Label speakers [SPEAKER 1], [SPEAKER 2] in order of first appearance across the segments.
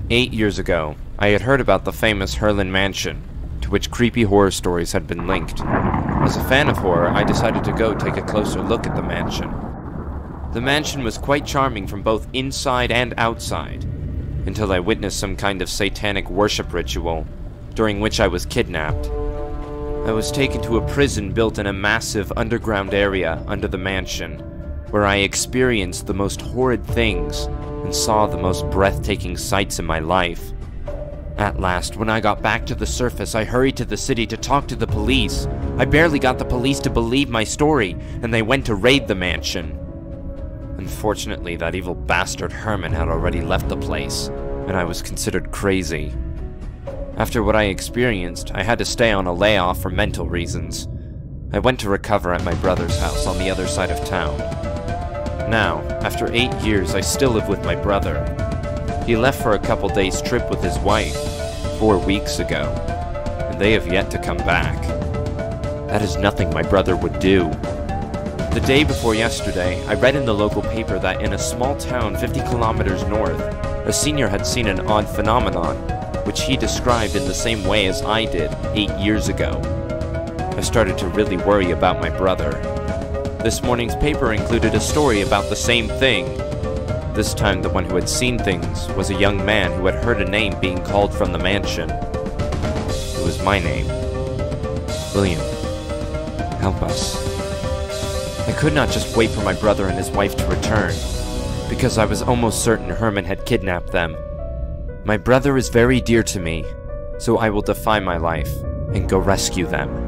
[SPEAKER 1] 8 years ago, I had heard about the famous Herlin Mansion, to which creepy horror stories had been linked. As a fan of horror, I decided to go take a closer look at the mansion. The mansion was quite charming from both inside and outside, until I witnessed some kind of satanic worship ritual, during which I was kidnapped. I was taken to a prison built in a massive underground area under the mansion, where I experienced the most horrid things and saw the most breathtaking sights in my life. At last, when I got back to the surface, I hurried to the city to talk to the police. I barely got the police to believe my story, and they went to raid the mansion. Unfortunately, that evil bastard Herman had already left the place, and I was considered crazy. After what I experienced, I had to stay on a layoff for mental reasons. I went to recover at my brother's house on the other side of town. Now, after 8 years, I still live with my brother. He left for a couple days trip with his wife 4 weeks ago, and they have yet to come back. That is nothing my brother would do. The day before yesterday, I read in the local paper that in a small town 50 kilometers north, a senior had seen an odd phenomenon, which he described in the same way as I did 8 years ago. I started to really worry about my brother. This morning's paper included a story about the same thing. This time the one who had seen things was a young man who had heard a name being called from the mansion. It was my name. William, help us. I could not just wait for my brother and his wife to return, because I was almost certain Herman had kidnapped them. My brother is very dear to me, so I will defy my life and go rescue them.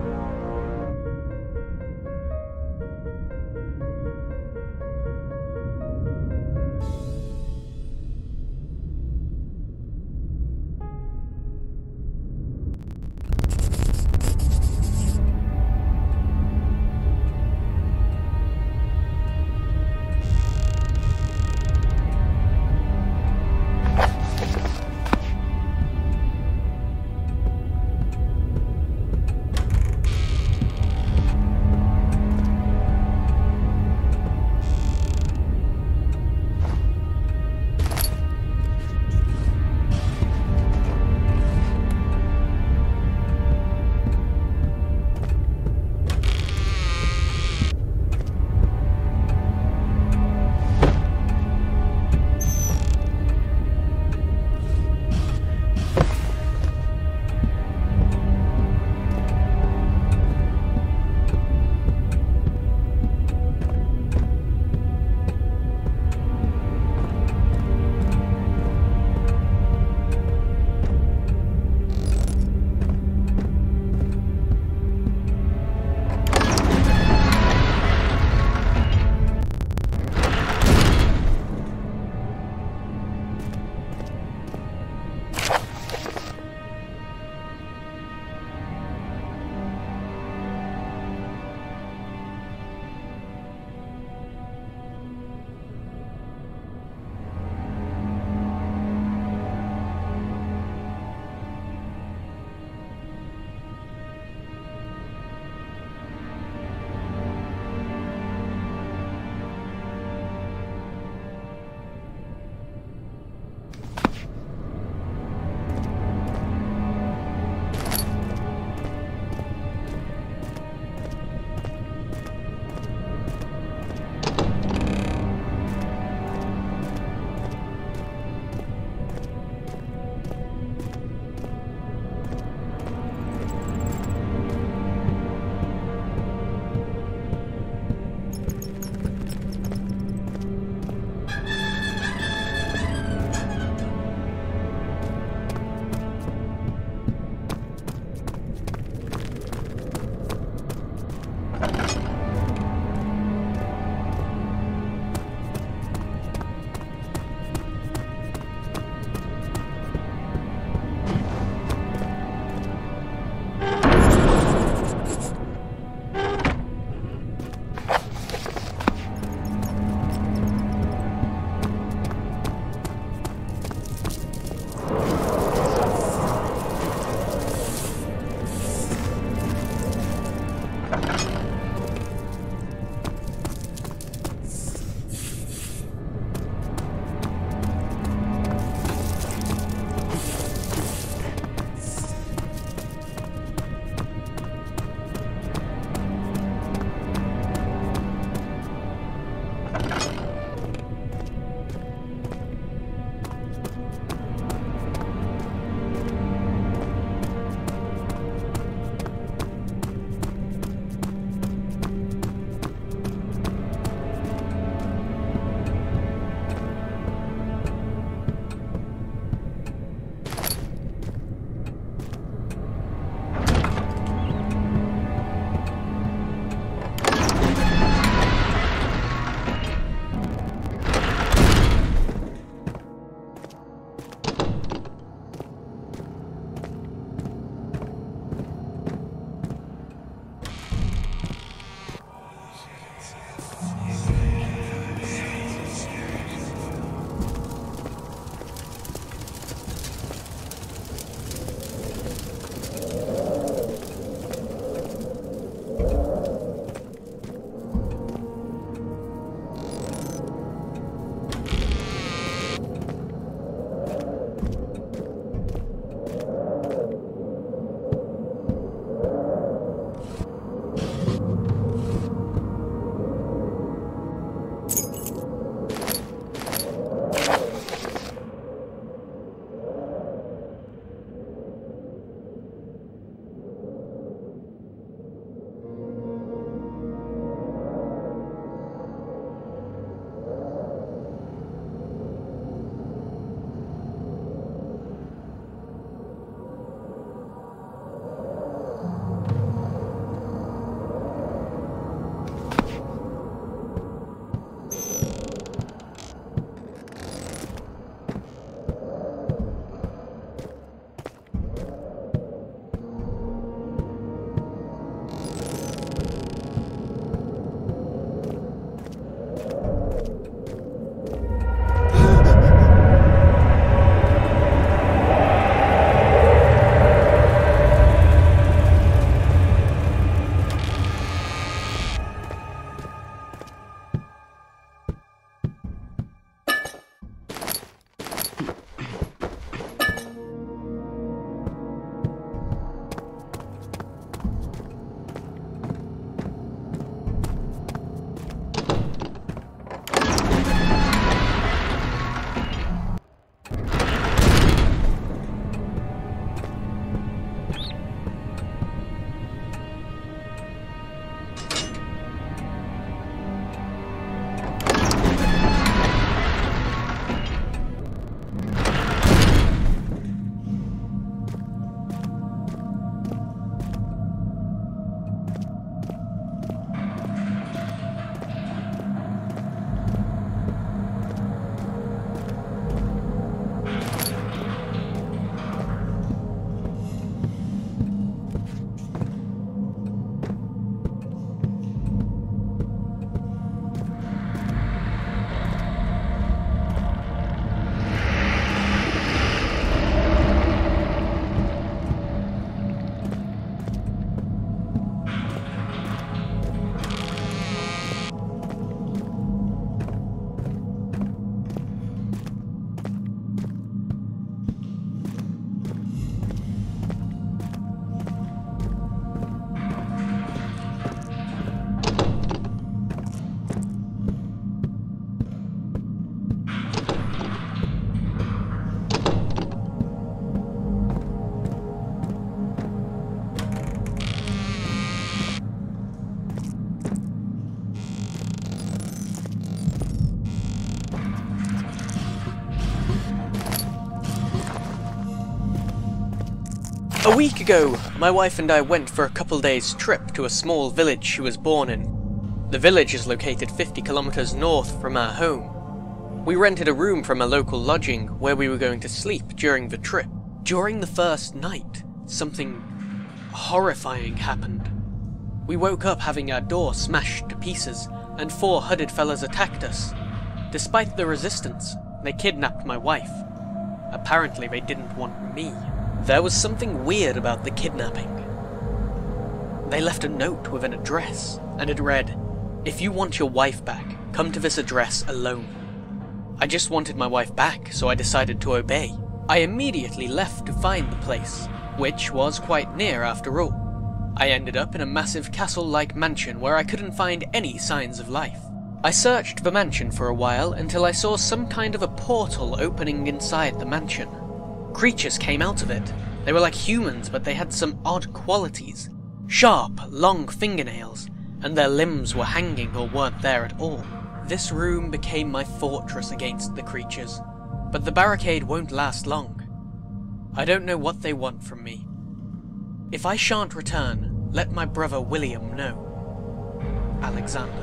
[SPEAKER 2] A week ago, my wife and I went for a couple days trip to a small village she was born in. The village is located 50 kilometers north from our home. We rented a room from a local lodging where we were going to sleep during the trip. During the first night, something horrifying happened. We woke up having our door smashed to pieces, and 4 hooded fellas attacked us. Despite the resistance, they kidnapped my wife. Apparently they didn't want me. There was something weird about the kidnapping. They left a note with an address, and it read, "If you want your wife back, come to this address alone." I just wanted my wife back, so I decided to obey. I immediately left to find the place, which was quite near after all. I ended up in a massive castle-like mansion where I couldn't find any signs of life. I searched the mansion for a while until I saw some kind of a portal opening inside the mansion. Creatures came out of it. They were like humans, but they had some odd qualities. Sharp, long fingernails, and their limbs were hanging or weren't there at all. This room became my fortress against the creatures, but the barricade won't last long. I don't know what they want from me. If I shan't return, let my brother William know. Alexander.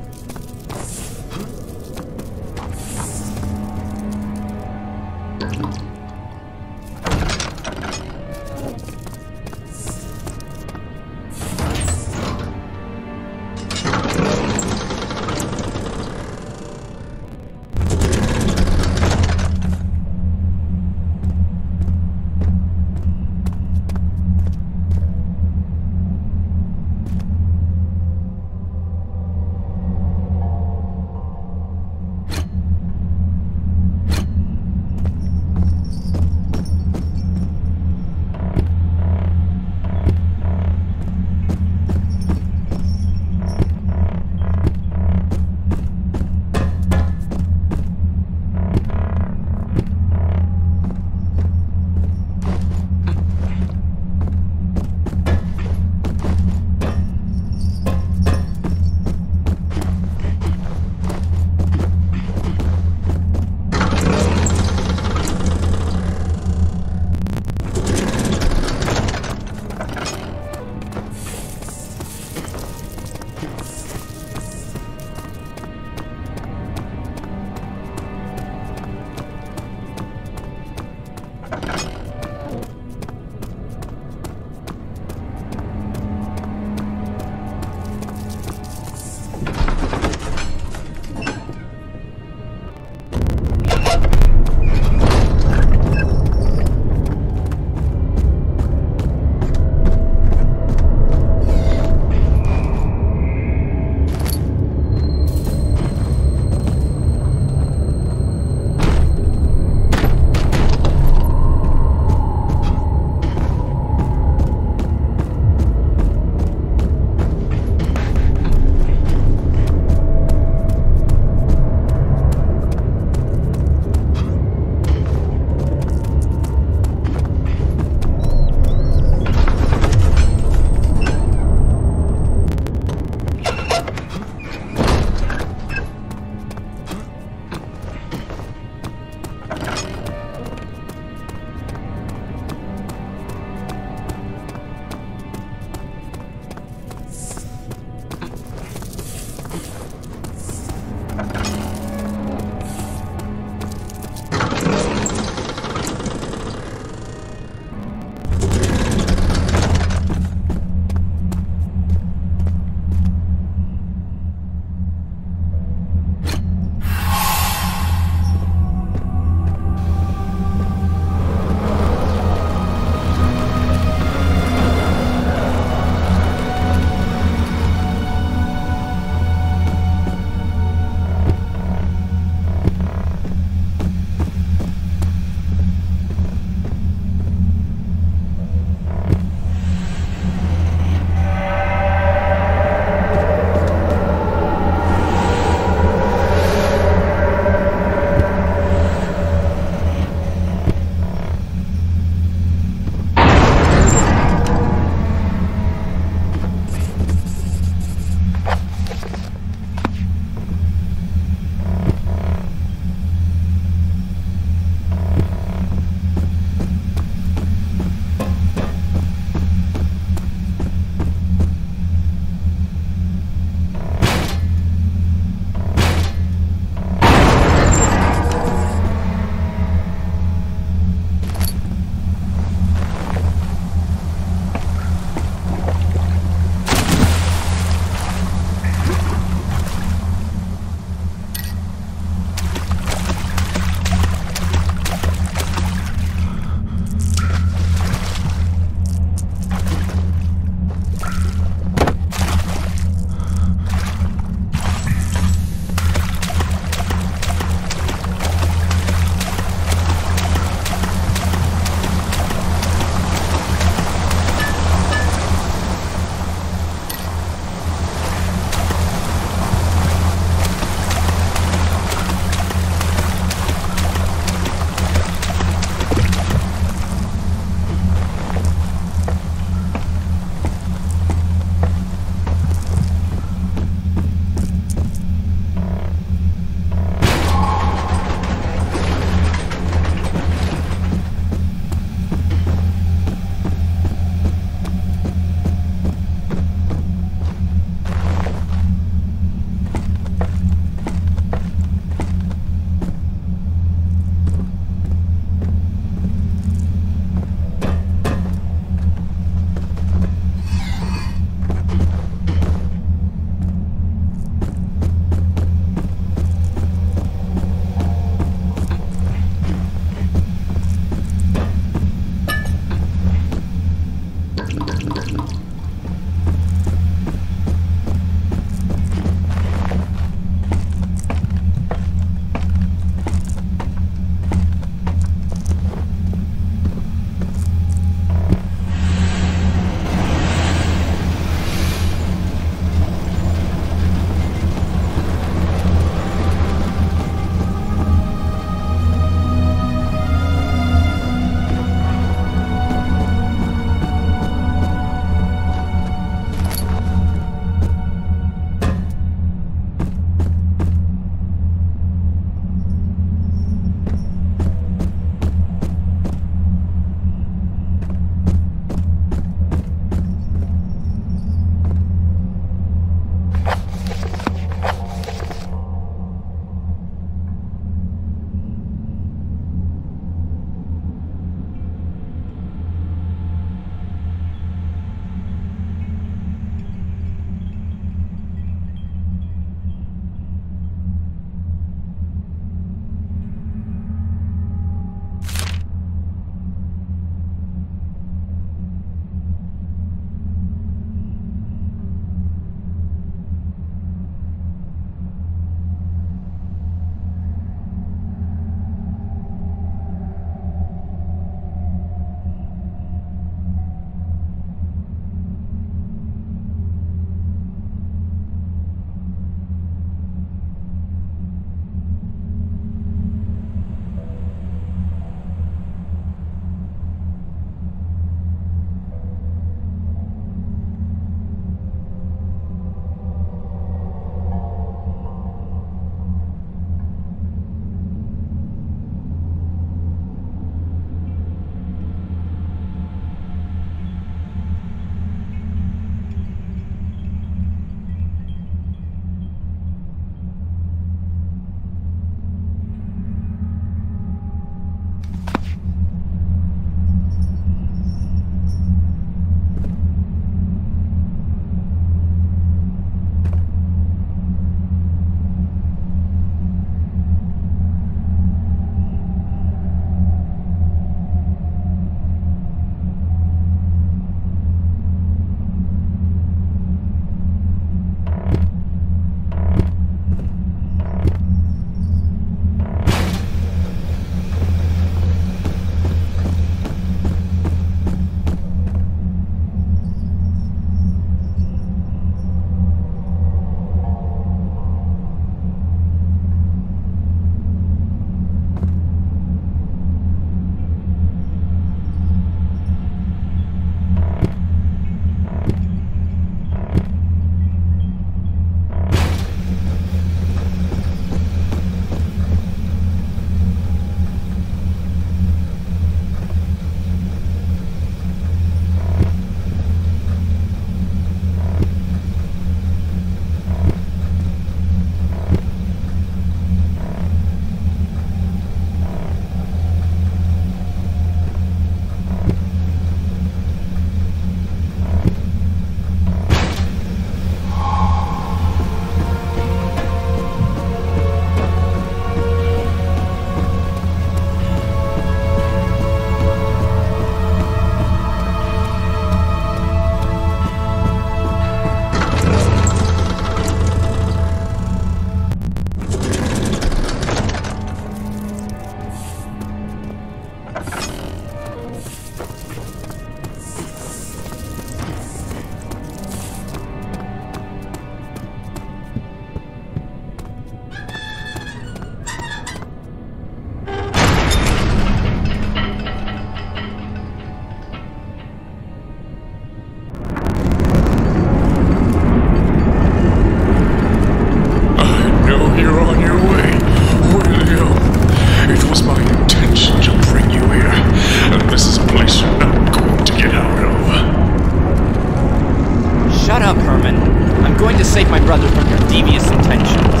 [SPEAKER 1] devious intentions.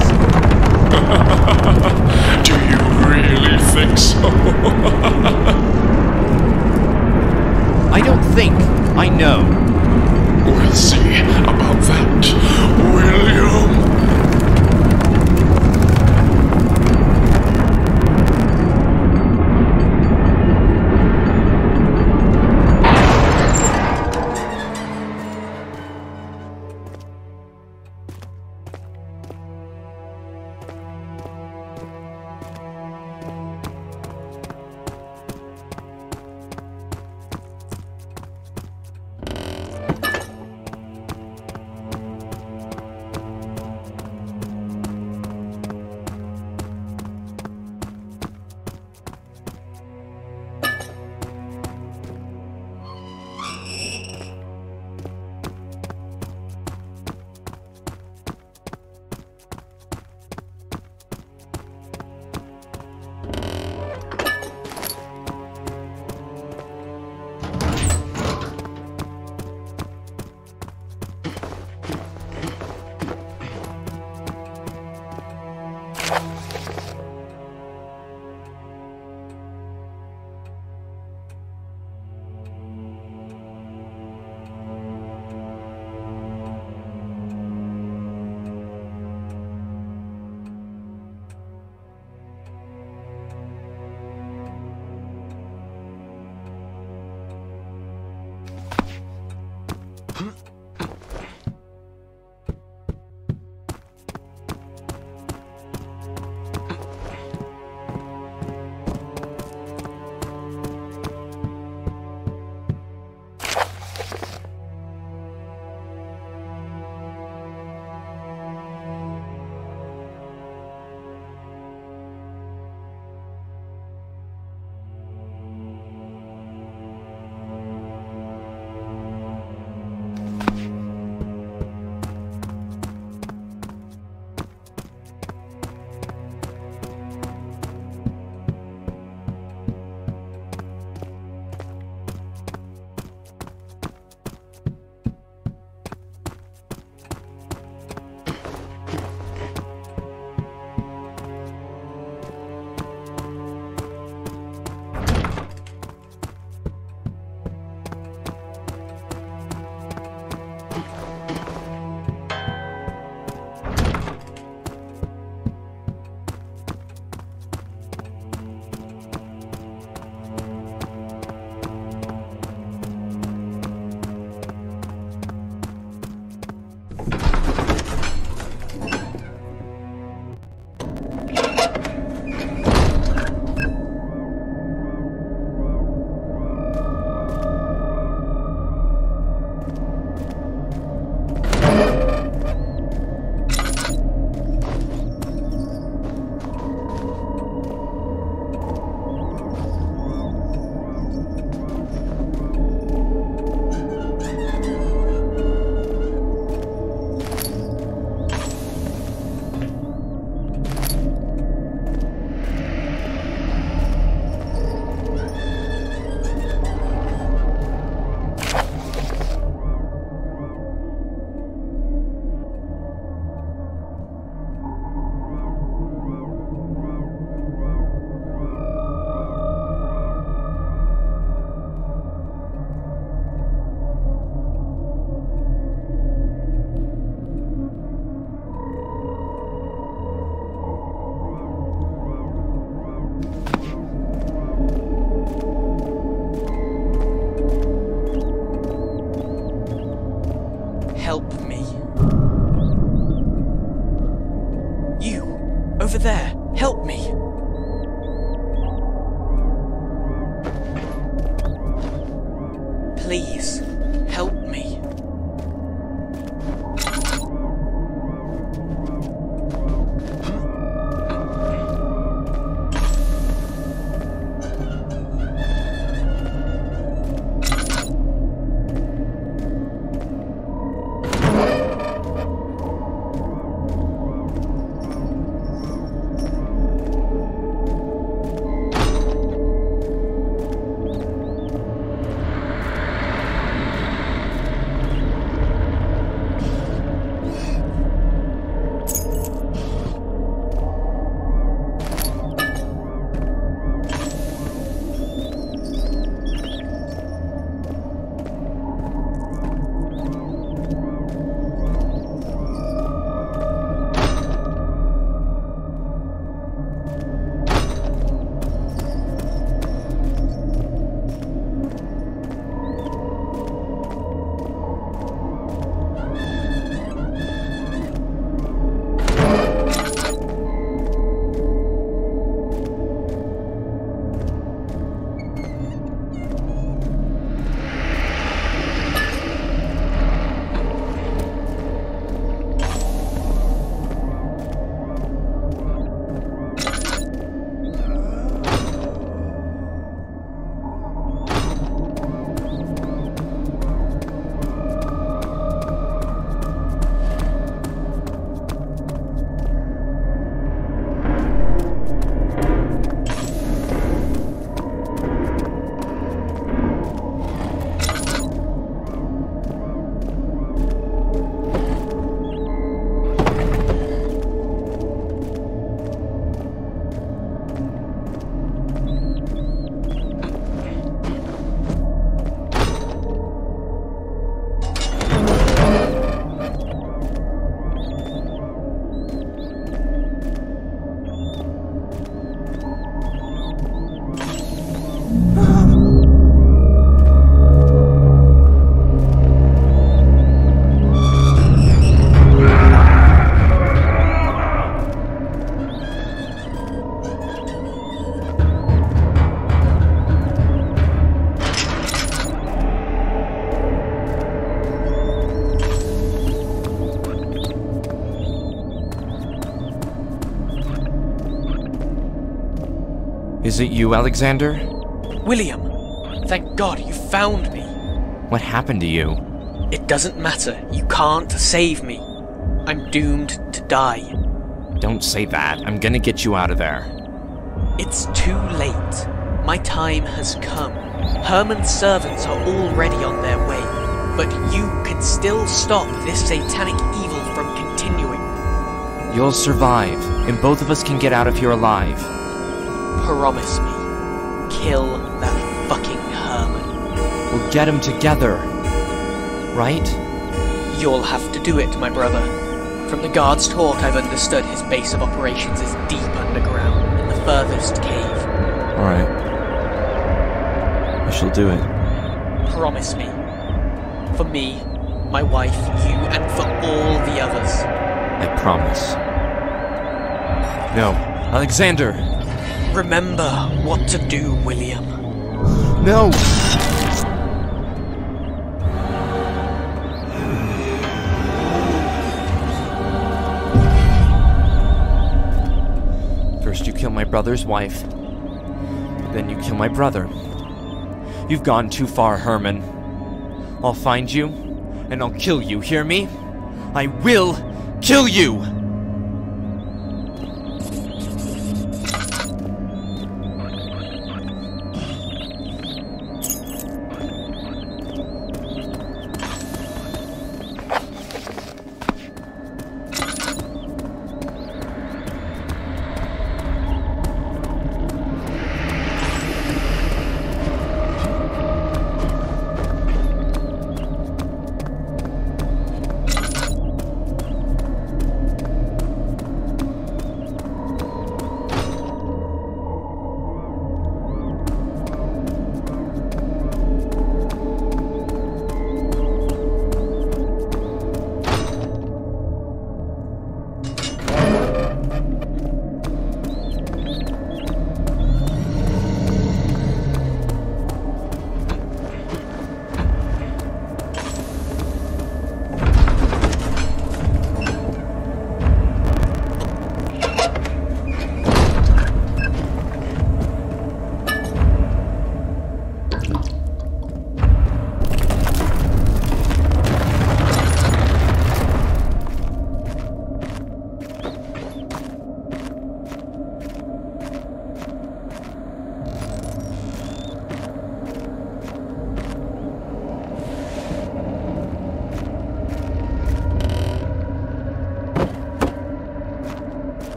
[SPEAKER 3] Do you really think so?
[SPEAKER 1] I don't think. I know.
[SPEAKER 3] We'll see about that, William.
[SPEAKER 2] Help me. You, over there, help me. Please, help me.
[SPEAKER 1] Is it you, Alexander?
[SPEAKER 2] William, thank God you found me.
[SPEAKER 1] What happened to you?
[SPEAKER 2] It doesn't matter. You can't save me. I'm doomed to die.
[SPEAKER 1] Don't say that. I'm gonna get you out of there.
[SPEAKER 2] It's too late. My time has come. Herman's servants are already on their way, but you can still stop this satanic evil from continuing.
[SPEAKER 1] You'll survive, and both of us can get out of here alive.
[SPEAKER 2] Promise me. Kill that fucking Herman.
[SPEAKER 1] We'll get him together. Right?
[SPEAKER 2] You'll have to do it, my brother. From the guard's talk, I've understood his base of operations is deep underground, in the furthest cave.
[SPEAKER 1] Alright. I shall do it.
[SPEAKER 2] Promise me. For me, my wife, you, and for all the others.
[SPEAKER 1] I promise. No. Alexander!
[SPEAKER 2] Remember what to do, William.
[SPEAKER 1] No! First you kill my brother's wife, then you kill my brother. You've gone too far, Herman. I'll find you, and I'll kill you, hear me? I will kill you!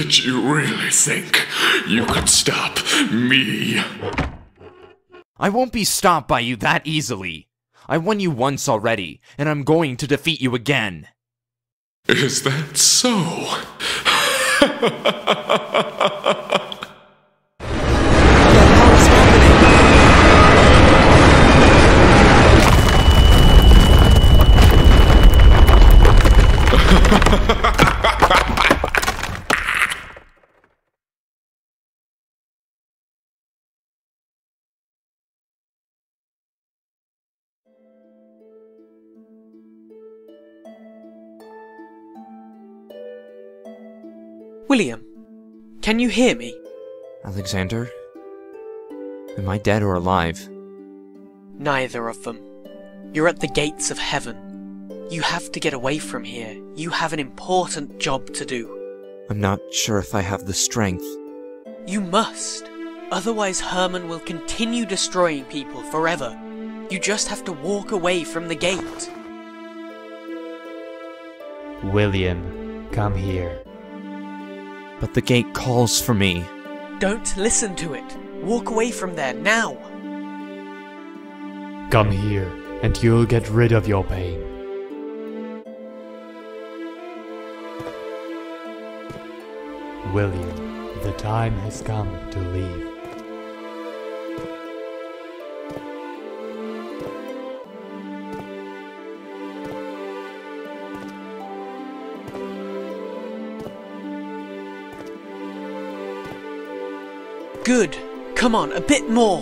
[SPEAKER 3] Did you really think you could stop me?
[SPEAKER 1] I won't be stopped by you that easily. I won you once already, and I'm going to defeat you again.
[SPEAKER 3] Is that so?
[SPEAKER 2] William, can you hear me?
[SPEAKER 1] Alexander? Am I dead or alive?
[SPEAKER 2] Neither of them. You're at the gates of heaven. You have to get away from here. You have an important job to do.
[SPEAKER 1] I'm not sure if I have the strength.
[SPEAKER 2] You must. Otherwise Herman will continue destroying people forever. You just have to walk away from the gate.
[SPEAKER 4] William, come here.
[SPEAKER 1] But the gate calls for me.
[SPEAKER 2] Don't listen to it. Walk away from there now.
[SPEAKER 4] Come here, and you'll get rid of your pain. William, the time has come to leave.
[SPEAKER 2] Good. Come on, a bit more.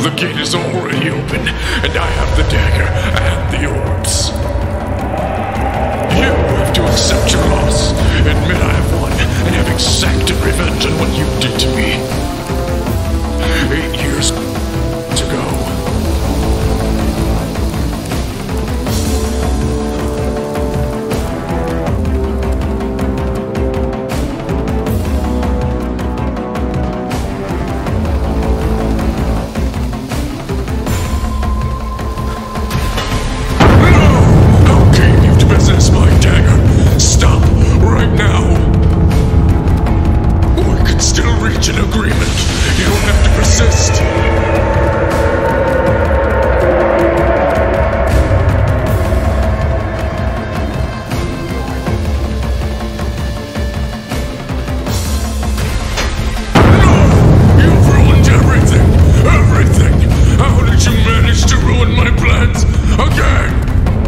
[SPEAKER 3] The gate is already open, and I have the dagger and the orbs. You have to accept your loss, admit I have won, and have exacted revenge on what you did to me. 8 years to go. An agreement. You don't have to persist. No! You've ruined everything. Everything. How did you manage to ruin my plans again?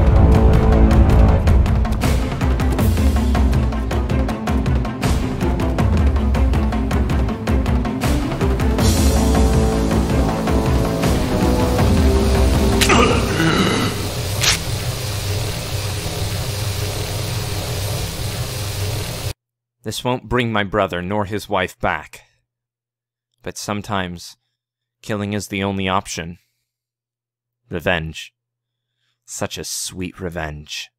[SPEAKER 1] This won't bring my brother nor his wife back. But sometimes, killing is the only option. Revenge. Such a sweet revenge.